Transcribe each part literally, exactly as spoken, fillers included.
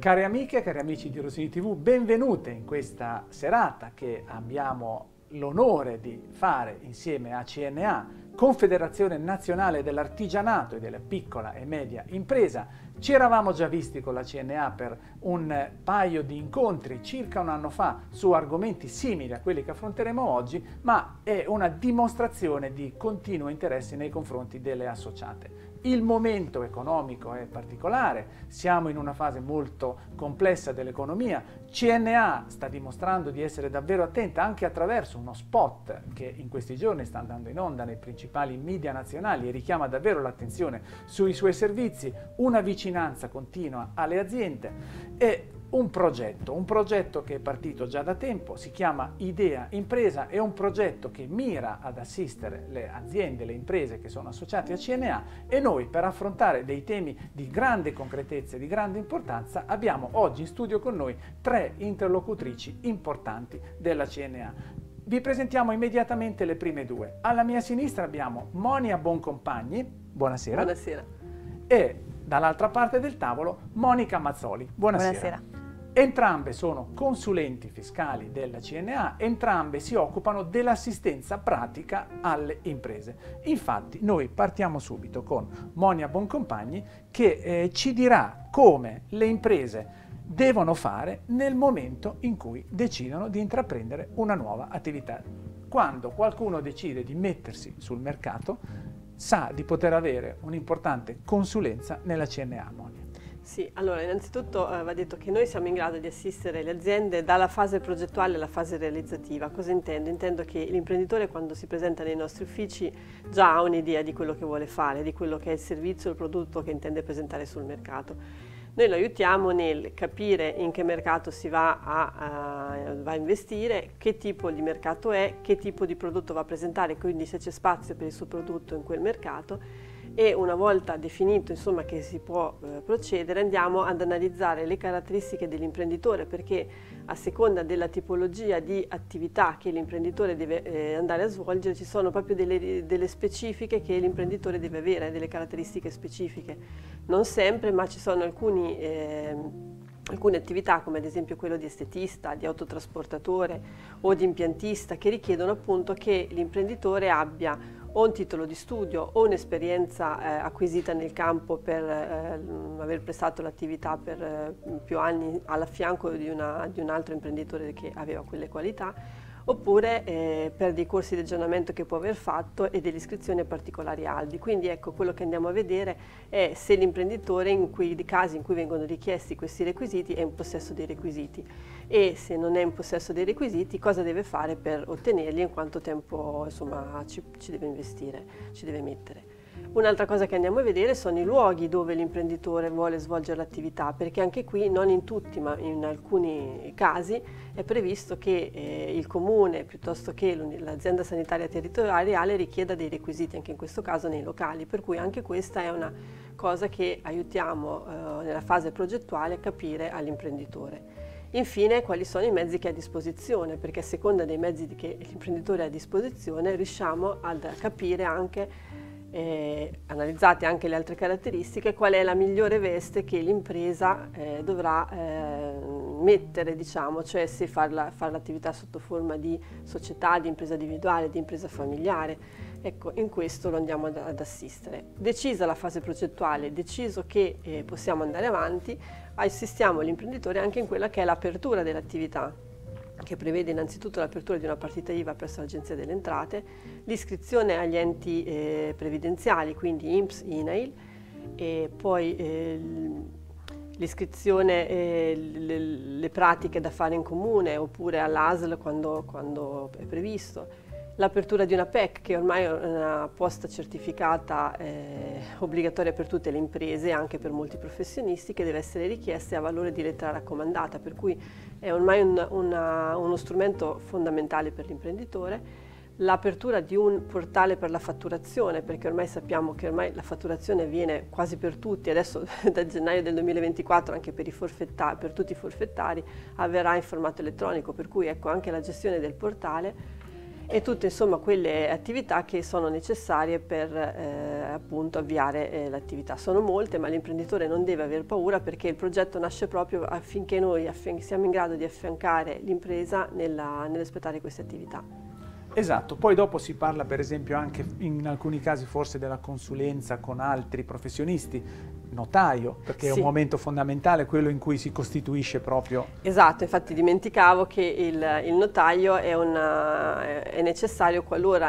Cari amiche e cari amici di Rosini tivù, benvenute in questa serata che abbiamo l'onore di fare insieme a C N A, Confederazione Nazionale dell'Artigianato e della Piccola e Media Impresa. Ci eravamo già visti con la C N A per un paio di incontri circa un anno fa su argomenti simili a quelli che affronteremo oggi, ma è una dimostrazione di continuo interesse nei confronti delle associate. Il momento economico è particolare, siamo in una fase molto complessa dell'economia, C N A sta dimostrando di essere davvero attenta anche attraverso uno spot che in questi giorni sta andando in onda nei principali media nazionali e richiama davvero l'attenzione sui suoi servizi, una vicinanza continua alle aziende e un progetto, un progetto che è partito già da tempo, si chiama Idea Impresa, è un progetto che mira ad assistere le aziende, le imprese che sono associate a C N A e noi per affrontare dei temi di grande concretezza e di grande importanza abbiamo oggi in studio con noi tre interlocutrici importanti della C N A. Vi presentiamo immediatamente le prime due. Alla mia sinistra abbiamo Monia Boncompagni, buonasera. Buonasera. E dall'altra parte del tavolo Monica Mazzoli, buonasera. Buonasera. Entrambe sono consulenti fiscali della C N A, entrambe si occupano dell'assistenza pratica alle imprese. Infatti noi partiamo subito con Monia Boncompagni che eh, ci dirà come le imprese devono fare nel momento in cui decidono di intraprendere una nuova attività. Quando qualcuno decide di mettersi sul mercato, sa di poter avere un'importante consulenza nella C N A, Monia. Sì, allora innanzitutto eh, va detto che noi siamo in grado di assistere le aziende dalla fase progettuale alla fase realizzativa. Cosa intendo? Intendo che l'imprenditore quando si presenta nei nostri uffici già ha un'idea di quello che vuole fare, di quello che è il servizio o il prodotto che intende presentare sul mercato. Noi lo aiutiamo nel capire in che mercato si va a, a, va a investire, che tipo di mercato è, che tipo di prodotto va a presentare, quindi se c'è spazio per il suo prodotto in quel mercato. E una volta definito insomma, che si può eh, procedere andiamo ad analizzare le caratteristiche dell'imprenditore perché a seconda della tipologia di attività che l'imprenditore deve eh, andare a svolgere ci sono proprio delle, delle specifiche che l'imprenditore deve avere, delle caratteristiche specifiche. Non sempre, ma ci sono alcuni, eh, alcune attività come ad esempio quello di estetista, di autotrasportatore o di impiantista che richiedono appunto che l'imprenditore abbia o un titolo di studio o un'esperienza eh, acquisita nel campo per eh, aver prestato l'attività per eh, più anni alla fianco di, una, di un altro imprenditore che aveva quelle qualità, oppure eh, per dei corsi di aggiornamento che può aver fatto e delle iscrizioni a particolari albi. Quindi ecco, quello che andiamo a vedere è se l'imprenditore in quei casi in cui vengono richiesti questi requisiti è in possesso dei requisiti e se non è in possesso dei requisiti cosa deve fare per ottenerli e in quanto tempo insomma, ci, ci deve investire, ci deve mettere. Un'altra cosa che andiamo a vedere sono i luoghi dove l'imprenditore vuole svolgere l'attività, perché anche qui, non in tutti, ma in alcuni casi, è previsto che eh, il comune, piuttosto che l'azienda sanitaria territoriale, richieda dei requisiti, anche in questo caso nei locali, per cui anche questa è una cosa che aiutiamo eh, nella fase progettuale a capire all'imprenditore. Infine, quali sono i mezzi che ha a disposizione, perché a seconda dei mezzi che l'imprenditore ha a disposizione riusciamo a capire anche Eh, analizzate anche le altre caratteristiche, qual è la migliore veste che l'impresa eh, dovrà eh, mettere, diciamo, cioè se far l'attività sotto forma di società, di impresa individuale, di impresa familiare. Ecco, in questo lo andiamo ad, ad assistere. Decisa la fase progettuale, deciso che eh, possiamo andare avanti, assistiamo l'imprenditore anche in quella che è l'apertura dell'attività, che prevede innanzitutto l'apertura di una partita I V A presso l'Agenzia delle Entrate, l'iscrizione agli enti eh, previdenziali, quindi I N P S, I N A I L, e poi eh, l'iscrizione, eh, le, le pratiche da fare in comune oppure all'A S L quando, quando è previsto, l'apertura di una P E C che ormai è una posta certificata eh, obbligatoria per tutte le imprese, anche per molti professionisti, che deve essere richiesta a valore di lettera raccomandata, per cui è ormai un, una, uno strumento fondamentale per l'imprenditore. L'apertura di un portale per la fatturazione, perché ormai sappiamo che ormai la fatturazione avviene quasi per tutti, adesso da gennaio del duemilaventiquattro anche per, i forfettari, per tutti i forfettari avverrà in formato elettronico, per cui ecco anche la gestione del portale. e tutte insomma quelle attività che sono necessarie per eh, appunto avviare eh, l'attività. Sono molte, ma l'imprenditore non deve aver paura, perché il progetto nasce proprio affinché noi siamo in grado di affiancare l'impresa nell'espletare queste attività. Esatto, poi dopo si parla per esempio anche in alcuni casi forse della consulenza con altri professionisti, notaio, perché sì, è un momento fondamentale quello in cui si costituisce proprio. Esatto, infatti dimenticavo che il, il notaio è, una, è necessario qualora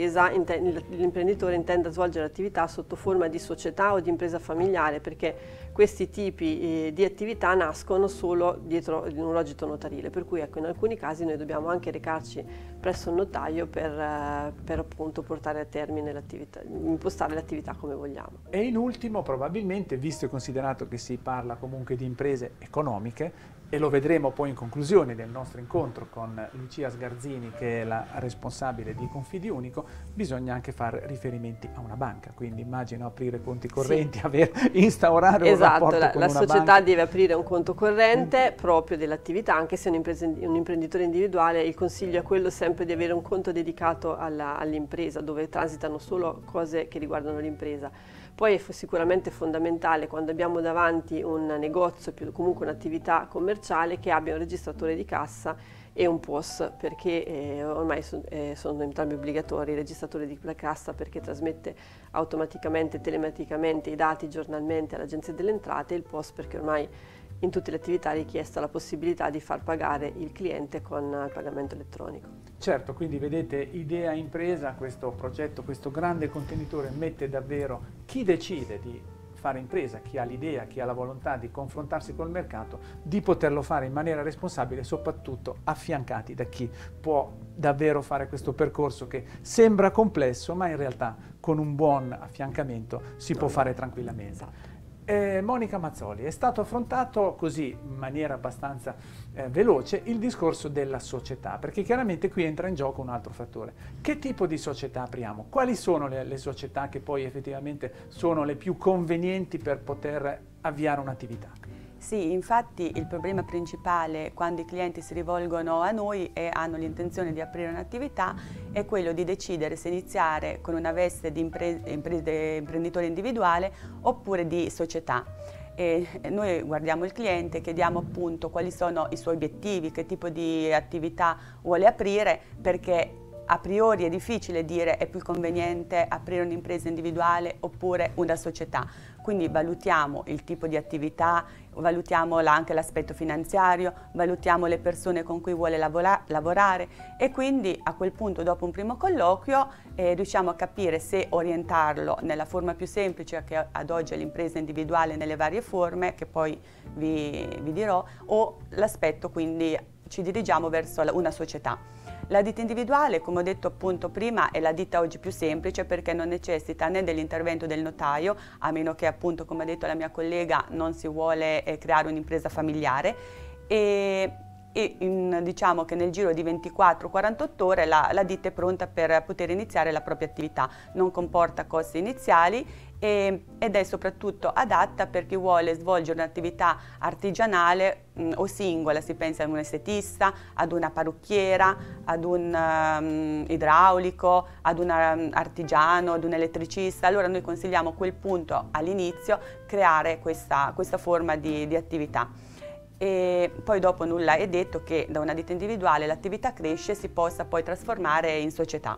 l'imprenditore intenda svolgere l'attività sotto forma di società o di impresa familiare, perché questi tipi eh, di attività nascono solo dietro un rogito notarile, per cui ecco, in alcuni casi noi dobbiamo anche recarci presso il notaio per, eh, per appunto portare a termine l'attività, impostare l'attività come vogliamo. E in ultimo, probabilmente, visto e considerato che si parla comunque di imprese economiche, e lo vedremo poi in conclusione del nostro incontro con Lucia Sgarzini, che è la responsabile di Confidiunico, bisogna anche fare riferimenti a una banca, quindi immagino aprire conti correnti, sì, aver, instaurare esatto, un rapporto la, con la una società banca. deve aprire un conto corrente proprio dell'attività, anche se è un, un imprenditore individuale. Il consiglio è quello sempre di avere un conto dedicato all'impresa, dove transitano solo cose che riguardano l'impresa. Poi è sicuramente fondamentale, quando abbiamo davanti un negozio, più comunque un'attività commerciale, che abbia un registratore di cassa e un P O S, perché eh, ormai so, eh, sono entrambi obbligatori. Il registratore di cassa perché trasmette automaticamente, telematicamente i dati giornalmente all'Agenzia delle Entrate, e il P O S perché ormai in tutte le attività è richiesta la possibilità di far pagare il cliente con il pagamento elettronico. Certo, quindi vedete, idea impresa, questo progetto, questo grande contenitore mette davvero chi decide di fare impresa, chi ha l'idea, chi ha la volontà di confrontarsi col mercato, di poterlo fare in maniera responsabile, soprattutto affiancati da chi può davvero fare questo percorso che sembra complesso, ma in realtà con un buon affiancamento si può fare tranquillamente. Esatto. Eh, Monica Mazzoli, è stato affrontato così in maniera abbastanza eh, veloce il discorso della società, perché chiaramente qui entra in gioco un altro fattore. Che tipo di società apriamo? Quali sono le, le società che poi effettivamente sono le più convenienti per poter avviare un'attività? Sì, infatti il problema principale quando i clienti si rivolgono a noi e hanno l'intenzione di aprire un'attività è quello di decidere se iniziare con una veste di impre impre imprenditore individuale oppure di società. E noi guardiamo il cliente, chiediamo appunto quali sono i suoi obiettivi, che tipo di attività vuole aprire, perché a priori è difficile dire è più conveniente aprire un'impresa individuale oppure una società. Quindi valutiamo il tipo di attività, valutiamo anche l'aspetto finanziario, valutiamo le persone con cui vuole lavora lavorare e quindi a quel punto, dopo un primo colloquio, eh, riusciamo a capire se orientarlo nella forma più semplice, che ad oggi è l'impresa individuale nelle varie forme, che poi vi, vi dirò, o l'aspetto, quindi ci dirigiamo verso una società. La ditta individuale, come ho detto appunto prima, è la ditta oggi più semplice perché non necessita né dell'intervento del notaio, a meno che appunto, come ha detto la mia collega, non si vuole eh, creare un'impresa familiare, e, e in, diciamo che nel giro di ventiquattro quarantotto ore la, la ditta è pronta per poter iniziare la propria attività, non comporta costi iniziali e, ed è soprattutto adatta per chi vuole svolgere un'attività artigianale mh, o singola. Si pensa ad un estetista, ad una parrucchiera, ad un um, idraulico, ad un um, artigiano, ad un elettricista. Allora noi consigliamo a quel punto all'inizio creare questa, questa forma di, di attività. E poi dopo nulla è detto che da una ditta individuale l'attività cresce e si possa poi trasformare in società.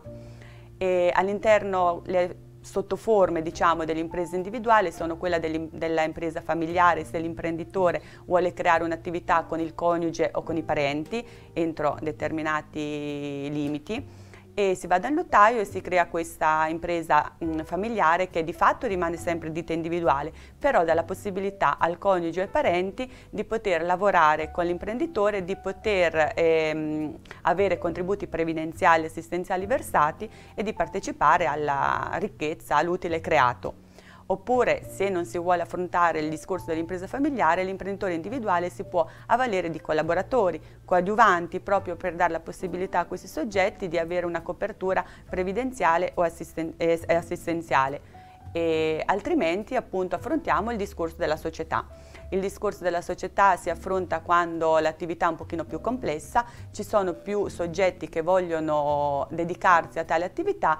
All'interno le sottoforme, diciamo, dell'impresa individuale sono quella della impresa familiare, se l'imprenditore vuole creare un'attività con il coniuge o con i parenti entro determinati limiti, e si va dal notaio e si crea questa impresa mh, familiare che di fatto rimane sempre ditta individuale, però dà la possibilità al coniuge e ai parenti di poter lavorare con l'imprenditore, di poter ehm, avere contributi previdenziali e assistenziali versati e di partecipare alla ricchezza, all'utile creato. Oppure, se non si vuole affrontare il discorso dell'impresa familiare, l'imprenditore individuale si può avvalere di collaboratori, coadiuvanti, proprio per dare la possibilità a questi soggetti di avere una copertura previdenziale o assisten e assistenziale. e altrimenti appunto affrontiamo il discorso della società. Il discorso della società si affronta quando l'attività è un pochino più complessa, ci sono più soggetti che vogliono dedicarsi a tale attività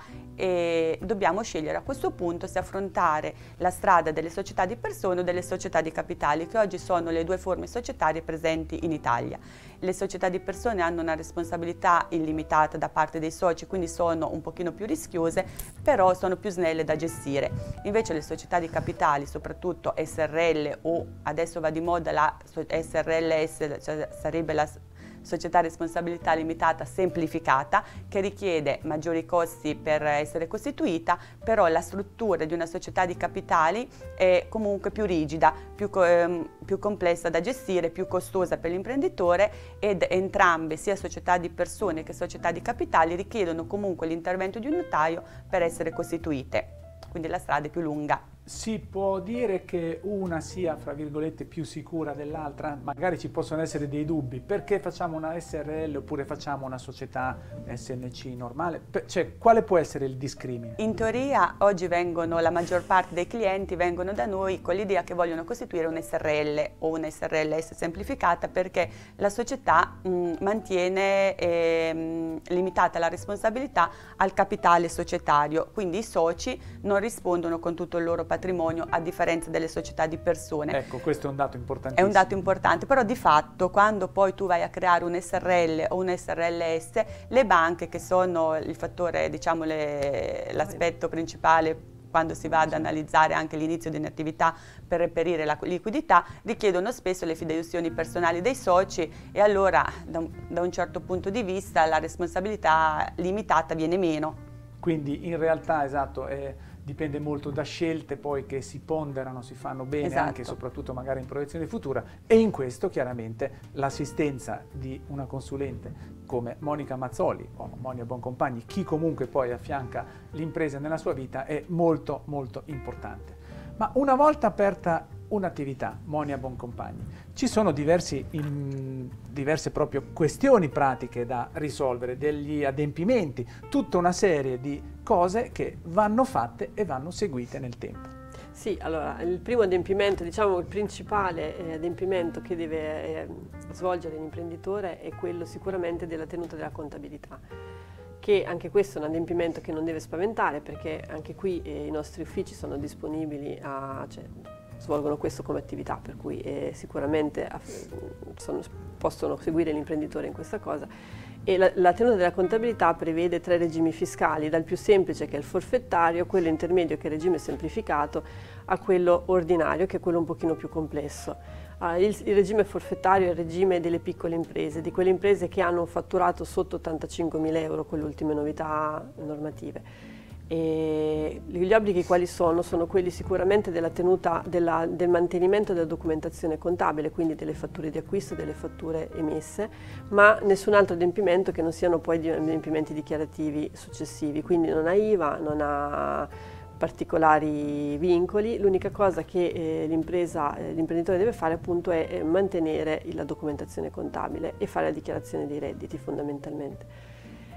e dobbiamo scegliere a questo punto se affrontare la strada delle società di persone o delle società di capitali, che oggi sono le due forme societarie presenti in Italia. Le società di persone hanno una responsabilità illimitata da parte dei soci, quindi sono un pochino più rischiose, però sono più snelle da gestire. Invece le società di capitali, soprattutto S R L o adesso va di moda la S R L S, cioè sarebbe la società a responsabilità limitata semplificata, che richiede maggiori costi per essere costituita, però la struttura di una società di capitali è comunque più rigida, più, ehm, più complessa da gestire, più costosa per l'imprenditore, ed entrambe, sia società di persone che società di capitali, richiedono comunque l'intervento di un notaio per essere costituite. Quindi la strada è più lunga. Si può dire che una sia, fra virgolette, più sicura dell'altra? Magari ci possono essere dei dubbi. Perché facciamo una S R L oppure facciamo una società S N C normale? Cioè, quale può essere il discrimine? In teoria oggi vengono, la maggior parte dei clienti vengono da noi con l'idea che vogliono costituire un S R L o una S R L S semplificata, perché la società mh, mantiene eh, limitata la responsabilità al capitale societario, quindi i soci non rispondono con tutto il loro patrimonio, a differenza delle società di persone. Ecco, questo è un dato importantissimo. È un dato importante, però di fatto quando poi tu vai a creare un S R L o un S R L S, le banche, che sono il fattore, diciamo, l'aspetto principale quando si va ad analizzare anche l'inizio di un'attività per reperire la liquidità, richiedono spesso le fideiussioni personali dei soci, e allora da un, da un certo punto di vista la responsabilità limitata viene meno. Quindi in realtà, esatto, è dipende molto da scelte poi che si ponderano, si fanno bene, esatto, anche e soprattutto magari in proiezione futura, e in questo chiaramente l'assistenza di una consulente come Monica Mazzoli o Monia Boncompagni, chi comunque poi affianca l'impresa nella sua vita, è molto molto importante. Ma una volta aperta un'attività, Monia Boncompagni, ci sono diversi, in, diverse proprio questioni pratiche da risolvere, degli adempimenti, tutta una serie di cose che vanno fatte e vanno seguite nel tempo. Sì, allora il primo adempimento, diciamo il principale eh, adempimento che deve eh, svolgere l'imprenditore è quello sicuramente della tenuta della contabilità, che anche questo è un adempimento che non deve spaventare, perché anche qui eh, i nostri uffici sono disponibili a... Cioè, svolgono questo come attività, per cui eh, sicuramente sono, possono seguire l'imprenditore in questa cosa. E la, la tenuta della contabilità prevede tre regimi fiscali, dal più semplice, che è il forfettario, quello intermedio, che è il regime semplificato, a quello ordinario, che è quello un pochino più complesso. Uh, il, il regime forfettario è il regime delle piccole imprese, di quelle imprese che hanno un fatturato sotto ottantacinquemila euro con le ultime novità normative. E gli obblighi quali sono? Sono quelli sicuramente della tenuta, della, del mantenimento della documentazione contabile, quindi delle fatture di acquisto, delle fatture emesse, ma nessun altro adempimento che non siano poi adempimenti dichiarativi successivi, quindi non ha I V A, non ha particolari vincoli. L'unica cosa che eh, l'impresa, eh, l'imprenditore deve fare appunto è eh, mantenere la documentazione contabile e fare la dichiarazione dei redditi fondamentalmente.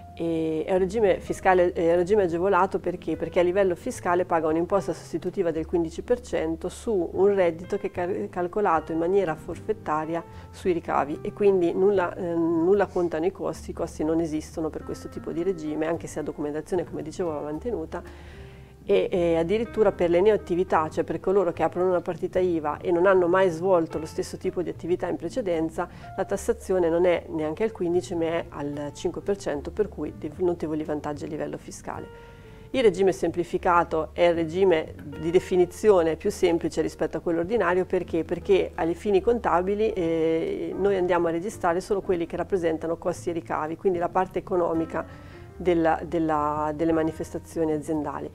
E è un regime fiscale, è un regime agevolato perché? Perché a livello fiscale paga un'imposta sostitutiva del quindici per cento su un reddito che è calcolato in maniera forfettaria sui ricavi, e quindi nulla, eh, nulla contano i costi, i costi non esistono per questo tipo di regime, anche se la documentazione, come dicevo, va mantenuta. E, e addirittura per le neoattività, cioè per coloro che aprono una partita I V A e non hanno mai svolto lo stesso tipo di attività in precedenza, la tassazione non è neanche al quindici per cento ma è al cinque per cento, per cui notevoli vantaggi a livello fiscale. Il regime semplificato è il regime di definizione più semplice rispetto a quello ordinario, perché? Perché ai fini contabili eh, noi andiamo a registrare solo quelli che rappresentano costi e ricavi, quindi la parte economica della, della, delle manifestazioni aziendali.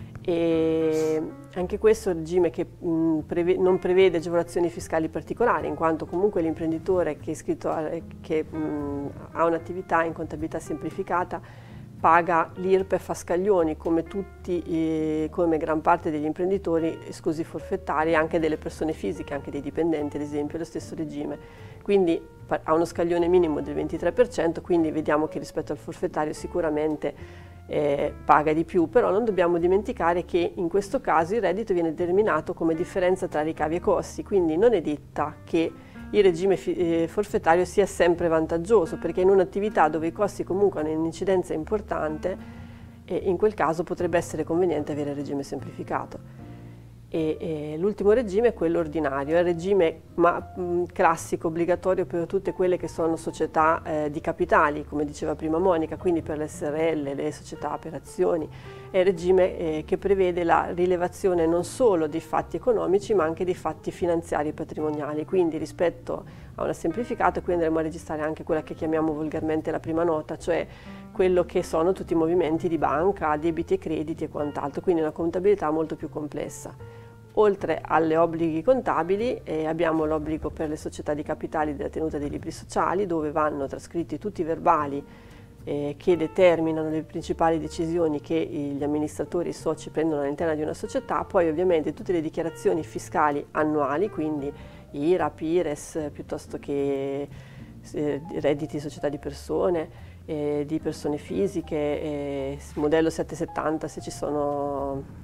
E anche questo è un regime che mh, preve, non prevede agevolazioni fiscali particolari, in quanto comunque l'imprenditore che, è iscritto a, che mh, ha un'attività in contabilità semplificata paga l'I R P E F a scaglioni, come tutti, eh, come gran parte degli imprenditori esclusi forfettari, anche delle persone fisiche, anche dei dipendenti ad esempio, è lo stesso regime. Quindi ha uno scaglione minimo del ventitré per cento, quindi vediamo che rispetto al forfettario sicuramente eh, paga di più, però non dobbiamo dimenticare che in questo caso il reddito viene determinato come differenza tra ricavi e costi, quindi non è detta che il regime eh, forfettario sia sempre vantaggioso, perché in un'attività dove i costi comunque hanno un'incidenza importante, eh, in quel caso potrebbe essere conveniente avere il regime semplificato. E, e l'ultimo regime è quello ordinario, è il regime ma, mh, classico, obbligatorio per tutte quelle che sono società eh, di capitali, come diceva prima Monica, quindi per le S R L, le società per azioni. È il regime eh, che prevede la rilevazione non solo dei fatti economici ma anche dei fatti finanziari e patrimoniali, quindi rispetto a una semplificata qui andremo a registrare anche quella che chiamiamo volgarmente la prima nota, cioè quello che sono tutti i movimenti di banca, debiti e crediti e quant'altro, quindi una contabilità molto più complessa. Oltre alle obblighi contabili eh, abbiamo l'obbligo per le società di capitali della tenuta dei libri sociali, dove vanno trascritti tutti i verbali eh, che determinano le principali decisioni che gli amministratori e i soci prendono all'interno di una società, poi ovviamente tutte le dichiarazioni fiscali annuali, quindi I R A P, I R E S, piuttosto che eh, redditi di società di persone, eh, di persone fisiche, eh, modello settecentosettanta se ci sono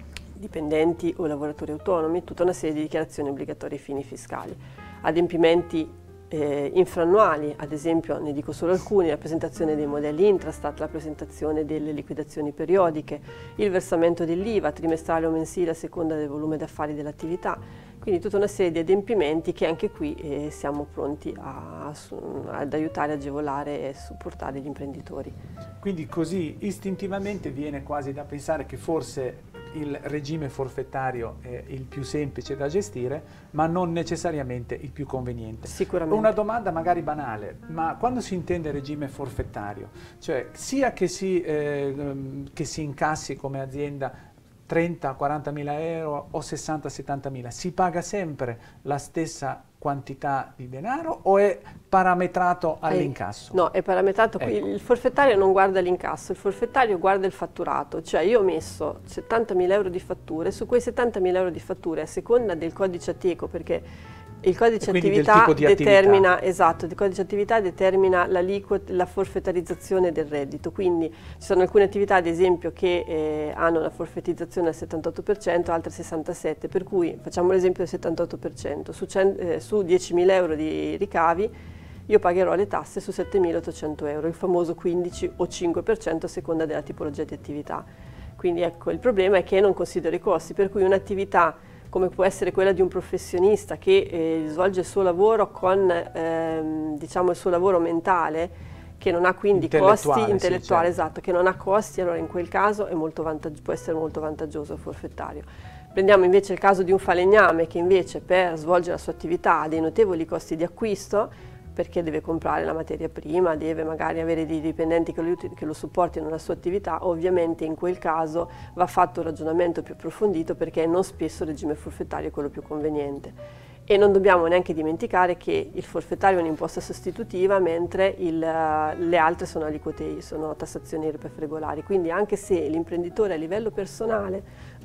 dipendenti o lavoratori autonomi, tutta una serie di dichiarazioni obbligatorie ai fini fiscali. Adempimenti eh, infrannuali, ad esempio, ne dico solo alcuni: la presentazione dei modelli Intrastat, la presentazione delle liquidazioni periodiche, il versamento dell'I V A trimestrale o mensile a seconda del volume d'affari dell'attività, quindi tutta una serie di adempimenti che anche qui eh, siamo pronti a, a, ad aiutare, agevolare e supportare gli imprenditori. Quindi così istintivamente viene quasi da pensare che forse il regime forfettario è il più semplice da gestire, ma non necessariamente il più conveniente. Sicuramente. Una domanda magari banale, ma quando si intende regime forfettario? Cioè sia che si, eh, che si incassi come azienda trenta quaranta mila euro o sessanta settanta mila, si paga sempre la stessa quantità di denaro o è parametrato all'incasso? No, è parametrato, ecco. Il forfettario non guarda l'incasso, il forfettario guarda il fatturato, cioè io ho messo settantamila euro di fatture, su quei settantamila euro di fatture a seconda del codice Ateco, perché il codice attività di determina, attività. Esatto, il codice attività determina la, la forfettarizzazione del reddito, quindi ci sono alcune attività ad esempio che eh, hanno una forfettizzazione al settantotto per cento, altre sessantasette per cento, per cui facciamo l'esempio del settantotto per cento, su, eh, su diecimila euro di ricavi io pagherò le tasse su settemilaottocento euro, il famoso quindici o cinque per cento a seconda della tipologia di attività. Quindi ecco, il problema è che non considero i costi, per cui un'attività come può essere quella di un professionista che eh, svolge il suo lavoro con ehm, diciamo il suo lavoro mentale, che non ha quindi costi intellettuali, sì, certo. Esatto, che non ha costi, allora in quel caso è molto può essere molto vantaggioso il forfettario. Prendiamo invece il caso di un falegname che invece per svolgere la sua attività ha dei notevoli costi di acquisto, perché deve comprare la materia prima, deve magari avere dei dipendenti che lo, che lo supportino nella sua attività, ovviamente in quel caso va fatto un ragionamento più approfondito, perché non spesso il regime forfettario è quello più conveniente. E non dobbiamo neanche dimenticare che il forfettario è un'imposta sostitutiva, mentre il, le altre sono aliquote, sono tassazioni I R P E F regolari, quindi anche se l'imprenditore a livello personale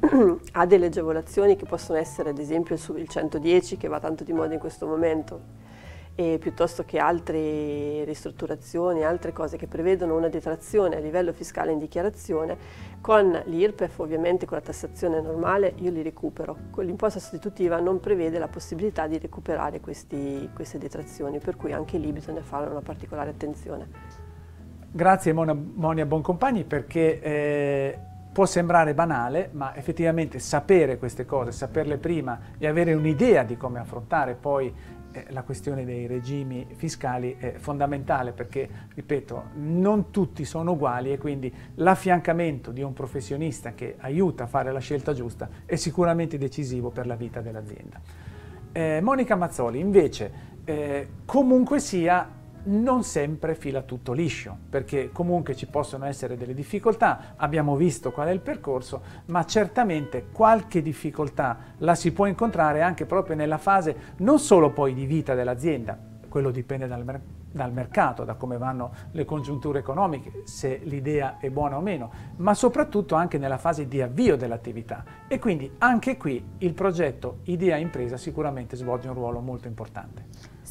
ha delle agevolazioni che possono essere ad esempio il centodieci, che va tanto di moda in questo momento, e piuttosto che altre ristrutturazioni, altre cose che prevedono una detrazione a livello fiscale in dichiarazione, con l'I R P E F ovviamente, con la tassazione normale, io li recupero. Con l'imposta sostitutiva non prevede la possibilità di recuperare questi, queste detrazioni, per cui anche lì bisogna fare una particolare attenzione. Grazie Monia, Monia Boncompagni, perché eh, può sembrare banale, ma effettivamente sapere queste cose, saperle prima e avere un'idea di come affrontare poi la questione dei regimi fiscali è fondamentale, perché, ripeto, non tutti sono uguali e quindi l'affiancamento di un professionista che aiuta a fare la scelta giusta è sicuramente decisivo per la vita dell'azienda. Eh, Monica Mazzoli, invece, eh, comunque sia, non sempre fila tutto liscio, perché comunque ci possono essere delle difficoltà, abbiamo visto qual è il percorso, ma certamente qualche difficoltà la si può incontrare anche proprio nella fase non solo poi di vita dell'azienda, quello dipende dal, mer dal mercato, da come vanno le congiunture economiche, se l'idea è buona o meno, ma soprattutto anche nella fase di avvio dell'attività, e quindi anche qui il progetto Idea Impresa sicuramente svolge un ruolo molto importante.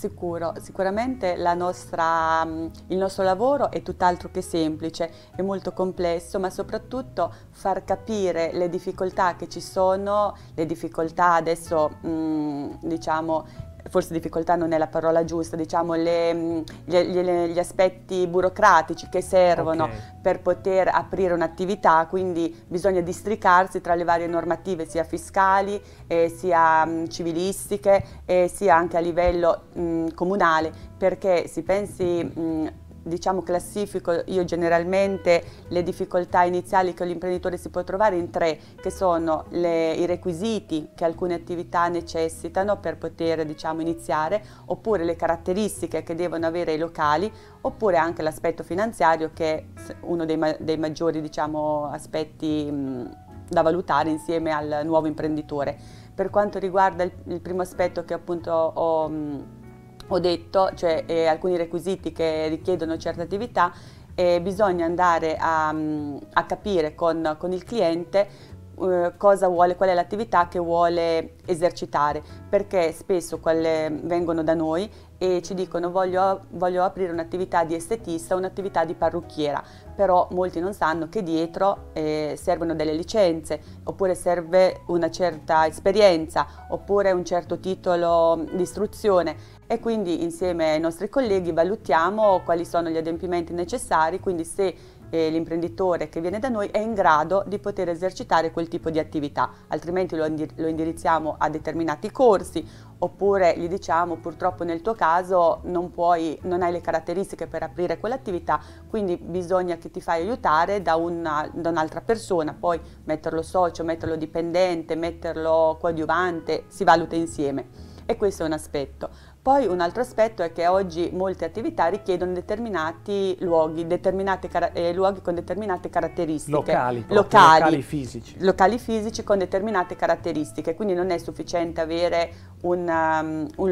Sicuro, sicuramente la nostra, il nostro lavoro è tutt'altro che semplice, è molto complesso, ma soprattutto far capire le difficoltà che ci sono, le difficoltà adesso mh, diciamo, forse difficoltà non è la parola giusta, diciamo le, gli, gli, gli aspetti burocratici che servono okay. per poter aprire un'attività, quindi bisogna districarsi tra le varie normative sia fiscali, eh, sia mh, civilistiche e sia anche a livello mh, comunale, perché si pensi mh, diciamo classifico io generalmente le difficoltà iniziali che l'imprenditore si può trovare in tre, che sono le, i requisiti che alcune attività necessitano per poter diciamo iniziare, oppure le caratteristiche che devono avere i locali, oppure anche l'aspetto finanziario, che è uno dei, ma, dei maggiori diciamo aspetti mh, da valutare insieme al nuovo imprenditore. Per quanto riguarda il, il primo aspetto che appunto ho mh, ho detto, cioè eh, alcuni requisiti che richiedono certe attività, eh, bisogna andare a, a capire con, con il cliente eh, cosa vuole, qual è l'attività che vuole esercitare, perché spesso quelle vengono da noi e ci dicono voglio, voglio aprire un'attività di estetista, un'attività di parrucchiera, però molti non sanno che dietro eh, servono delle licenze, oppure serve una certa esperienza, oppure un certo titolo di istruzione, e quindi insieme ai nostri colleghi valutiamo quali sono gli adempimenti necessari, quindi se eh, l'imprenditore che viene da noi è in grado di poter esercitare quel tipo di attività, altrimenti lo, indir lo indirizziamo a determinati corsi, oppure gli diciamo purtroppo nel tuo caso non puoi, non hai le caratteristiche per aprire quell'attività, quindi bisogna che ti fai aiutare da un'altra persona, poi metterlo socio, metterlo dipendente, metterlo coadiuvante, si valuta insieme, e questo è un aspetto. Poi un altro aspetto è che oggi molte attività richiedono determinati luoghi, determinati eh, luoghi con determinate caratteristiche. Locali, locali, locali fisici. Locali fisici con determinate caratteristiche, quindi non è sufficiente avere un, um, un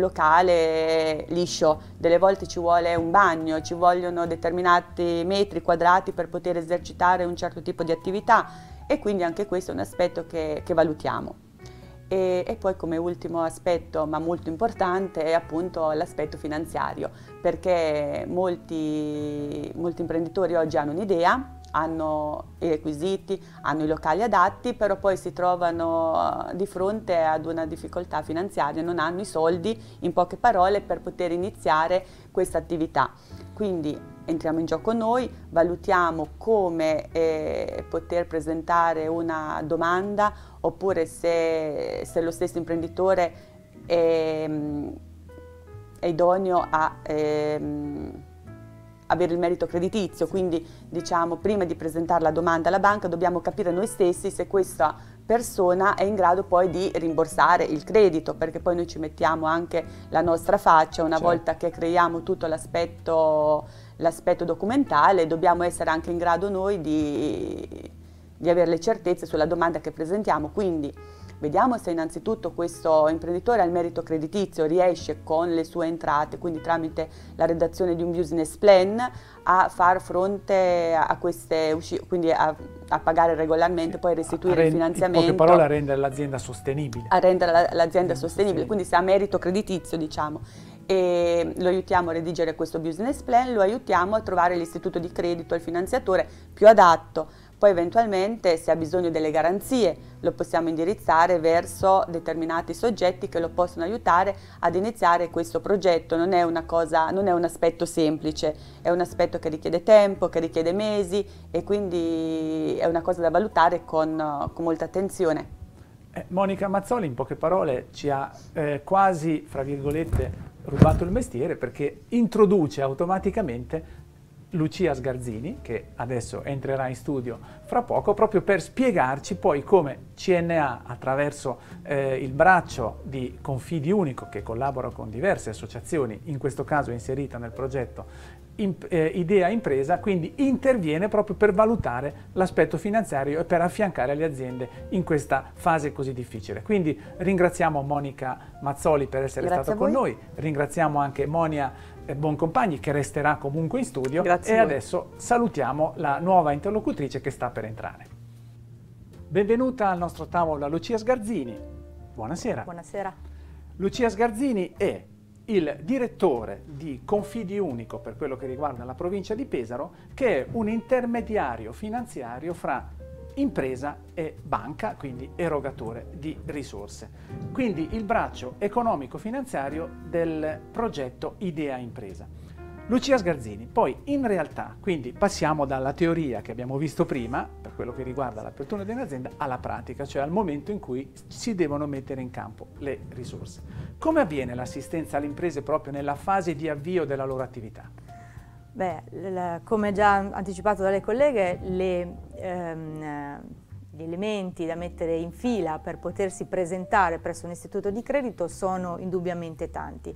locale liscio, delle volte ci vuole un bagno, ci vogliono determinati metri quadrati per poter esercitare un certo tipo di attività, e quindi anche questo è un aspetto che, che valutiamo. E, e poi come ultimo aspetto, ma molto importante, è appunto l'aspetto finanziario, perché molti, molti imprenditori oggi hanno un'idea, hanno i requisiti, hanno i locali adatti, però poi si trovano di fronte ad una difficoltà finanziaria, non hanno i soldi, in poche parole, per poter iniziare questa attività. Quindi entriamo in gioco noi, valutiamo come eh, poter presentare una domanda, oppure se, se lo stesso imprenditore è, è idoneo a ehm, avere il merito creditizio. Quindi diciamo prima di presentare la domanda alla banca dobbiamo capire noi stessi se questa persona è in grado poi di rimborsare il credito, perché poi noi ci mettiamo anche la nostra faccia una certo. volta che creiamo tutto l'aspetto l'aspetto documentale, dobbiamo essere anche in grado noi di, di avere le certezze sulla domanda che presentiamo. Quindi vediamo se innanzitutto questo imprenditore ha il merito creditizio, riesce con le sue entrate, quindi tramite la redazione di un business plan, a far fronte a queste uscite, quindi a, a pagare regolarmente, sì. poi restituire il finanziamento. In poche parole, a rendere l'azienda sostenibile. A rendere l'azienda sostenibile, quindi se ha merito creditizio, diciamo. E lo aiutiamo a redigere questo business plan, lo aiutiamo a trovare l'istituto di credito, il finanziatore più adatto. Poi eventualmente se ha bisogno delle garanzie lo possiamo indirizzare verso determinati soggetti che lo possono aiutare ad iniziare questo progetto. Non è una cosa, non è un aspetto semplice, è un aspetto che richiede tempo, che richiede mesi, e quindi è una cosa da valutare con, con molta attenzione. Eh, Monica Mazzoli in poche parole ci ha eh, quasi, fra virgolette, rubato il mestiere, perché introduce automaticamente Lucia Sgarzini, che adesso entrerà in studio fra poco, proprio per spiegarci poi come C N A, attraverso eh, il braccio di Confidi Unico, che collabora con diverse associazioni, in questo caso inserita nel progetto in, eh, Idea Impresa, quindi interviene proprio per valutare l'aspetto finanziario e per affiancare le aziende in questa fase così difficile. Quindi ringraziamo Monica Mazzoli per essere Grazie stata con noi, ringraziamo anche Monia Boncompagni, che resterà comunque in studio. Grazie e adesso salutiamo la nuova interlocutrice che sta per entrare. Benvenuta al nostro tavolo Lucia Sgarzini. Buonasera. Buonasera. Lucia Sgarzini è il direttore di Confidi Unico per quello che riguarda la provincia di Pesaro, che è un intermediario finanziario fra impresa e banca, quindi erogatore di risorse. Quindi il braccio economico-finanziario del progetto Idea Impresa. Lucia Sgarzini, poi in realtà, quindi passiamo dalla teoria che abbiamo visto prima, per quello che riguarda l'apertura di un'azienda, alla pratica, cioè al momento in cui si devono mettere in campo le risorse. Come avviene l'assistenza alle imprese proprio nella fase di avvio della loro attività? Beh, come già anticipato dalle colleghe, le, ehm, gli elementi da mettere in fila per potersi presentare presso un istituto di credito sono indubbiamente tanti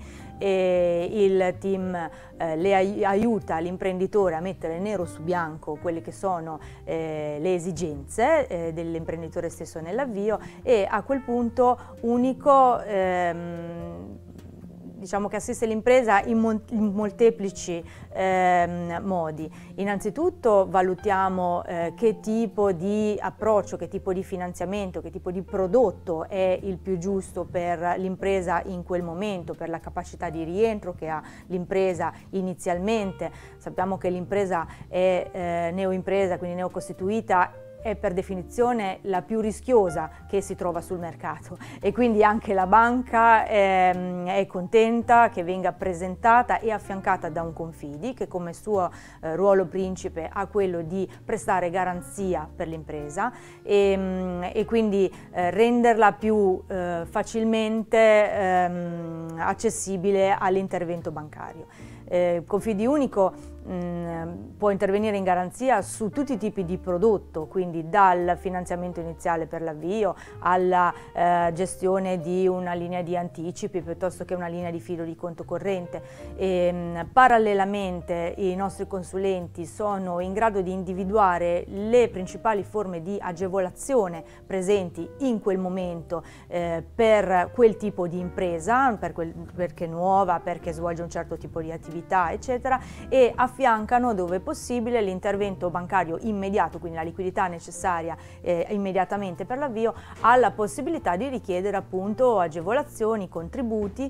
e il team eh, le aiuta l'imprenditore a mettere nero su bianco quelle che sono eh, le esigenze eh, dell'imprenditore stesso nell'avvio e a quel punto Unico ehm, diciamo che assiste l'impresa in, in molteplici eh, modi. Innanzitutto valutiamo eh, che tipo di approccio, che tipo di finanziamento, che tipo di prodotto è il più giusto per l'impresa in quel momento, per la capacità di rientro che ha l'impresa inizialmente. Sappiamo che l'impresa è eh, neoimpresa, quindi neocostituita, è per definizione la più rischiosa che si trova sul mercato e quindi anche la banca ehm, è contenta che venga presentata e affiancata da un Confidi che come suo eh, ruolo principe ha quello di prestare garanzia per l'impresa e, e quindi eh, renderla più eh, facilmente ehm, accessibile all'intervento bancario. Eh, Confidi Unico mh, può intervenire in garanzia su tutti i tipi di prodotto, quindi dal finanziamento iniziale per l'avvio alla eh, gestione di una linea di anticipi piuttosto che una linea di fido di conto corrente. E, mh, parallelamente i nostri consulenti sono in grado di individuare le principali forme di agevolazione presenti in quel momento eh, per quel tipo di impresa, per quel, perché è nuova, perché svolge un certo tipo di attività eccetera, e affiancano dove possibile l'intervento bancario immediato, quindi la liquidità necessaria eh, immediatamente per l'avvio, alla possibilità di richiedere appunto agevolazioni, contributi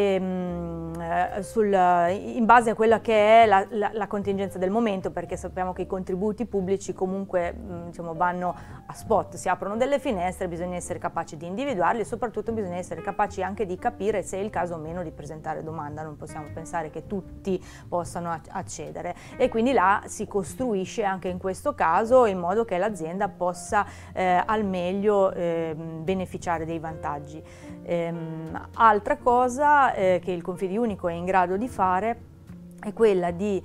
ehm, eh, sul, in base a quella che è la, la, la contingenza del momento, perché sappiamo che i contributi pubblici comunque mh, diciamo, vanno a spot, si aprono delle finestre, bisogna essere capaci di individuarli e soprattutto bisogna essere capaci anche di capire se è il caso o meno di presentare domanda. Non possiamo pensare che tutti possano accedere e quindi là si costruisce anche in questo caso in modo che l'azienda possa eh, al meglio eh, beneficiare dei vantaggi. Ehm, altra cosa eh, che il Confidi Unico è in grado di fare è quella di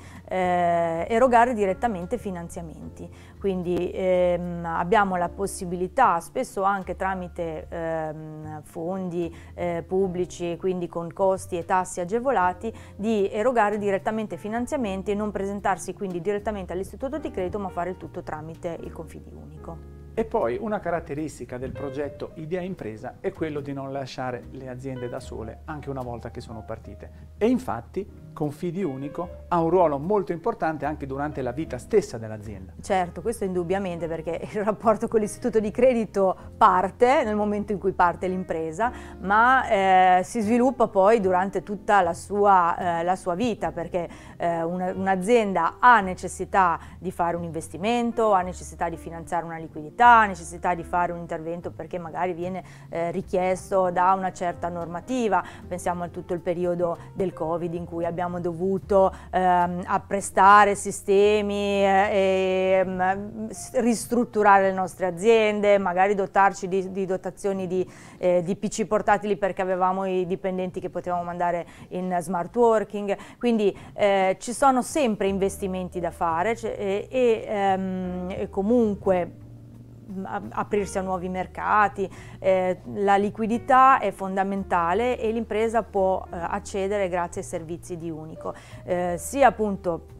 eh, erogare direttamente finanziamenti, quindi ehm, abbiamo la possibilità, spesso anche tramite ehm, fondi eh, pubblici, quindi con costi e tassi agevolati, di erogare direttamente finanziamenti e non presentarsi quindi direttamente all'istituto di credito, ma fare il tutto tramite il Confidi Unico. E poi una caratteristica del progetto Idea Impresa è quello di non lasciare le aziende da sole anche una volta che sono partite. E infatti Confidi Unico ha un ruolo molto importante anche durante la vita stessa dell'azienda. Certo, questo indubbiamente, perché il rapporto con l'istituto di credito parte nel momento in cui parte l'impresa, ma eh, si sviluppa poi durante tutta la sua, eh, la sua vita, perché eh, un'azienda ha necessità di fare un investimento, ha necessità di finanziare una liquidità, ha necessità di fare un intervento perché magari viene eh, richiesto da una certa normativa. Pensiamo a tutto il periodo del Covid in cui abbiamo dovuto ehm, apprestare sistemi eh, e ehm, ristrutturare le nostre aziende, magari dotarci di, di dotazioni di, eh, di P C portatili perché avevamo i dipendenti che potevamo mandare in smart working, quindi eh, ci sono sempre investimenti da fare e, e, ehm, e comunque aprirsi a nuovi mercati, eh, la liquidità è fondamentale e l'impresa può eh, accedere grazie ai servizi di Unico, eh, sia appunto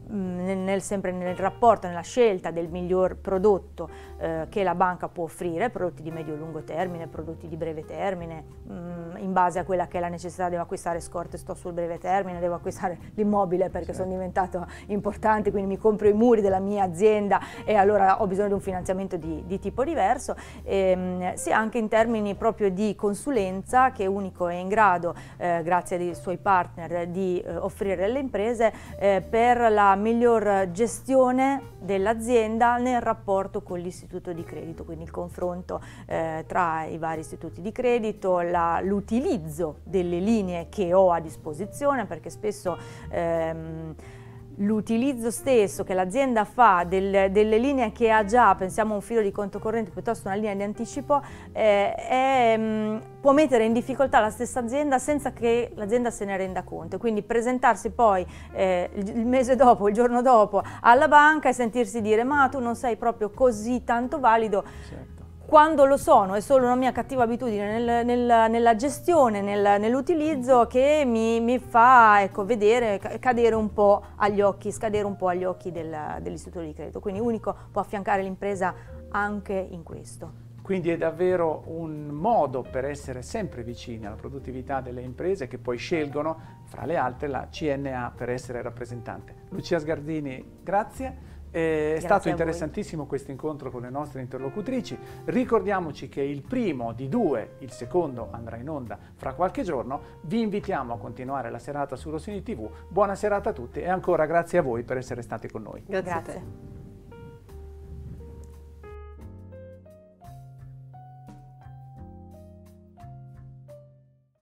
Nel, nel, sempre nel rapporto, nella scelta del miglior prodotto eh, che la banca può offrire, prodotti di medio-lungo termine, prodotti di breve termine, mh, in base a quella che è la necessità. Devo acquistare scorte, sto sul breve termine, devo acquistare l'immobile perché sì. sono diventato importante, quindi mi compro i muri della mia azienda e allora ho bisogno di un finanziamento di, di tipo diverso, e, mh, sia anche in termini proprio di consulenza, che Unico è in grado, eh, grazie ai suoi partner, di eh, offrire alle imprese eh, per la miglior gestione dell'azienda nel rapporto con l'istituto di credito, quindi il confronto eh, tra i vari istituti di credito, l'utilizzo delle linee che ho a disposizione, perché spesso ehm, l'utilizzo stesso che l'azienda fa del, delle linee che ha già, pensiamo a un fido di conto corrente piuttosto che una linea di anticipo, eh, è, mh, può mettere in difficoltà la stessa azienda senza che l'azienda se ne renda conto. Quindi presentarsi poi eh, il mese dopo, il giorno dopo alla banca e sentirsi dire ma tu non sei proprio così tanto valido. Certo. Quando lo sono, è solo una mia cattiva abitudine nel, nel, nella gestione, nel, nell'utilizzo, che mi, mi fa, ecco, vedere, cadere un po' agli occhi, scadere un po' agli occhi del, dell'istituto di credito. Quindi Unico può affiancare l'impresa anche in questo. Quindi è davvero un modo per essere sempre vicini alla produttività delle imprese, che poi scelgono, fra le altre, la C N A per essere rappresentante. Lucia Sgardini, grazie. È Grazie stato interessantissimo questo incontro con le nostre interlocutrici. Ricordiamoci che il primo di due, il secondo andrà in onda fra qualche giorno. Vi invitiamo a continuare la serata su Rossini tivù. Buona serata a tutti e ancora grazie a voi per essere stati con noi. Grazie. Grazie.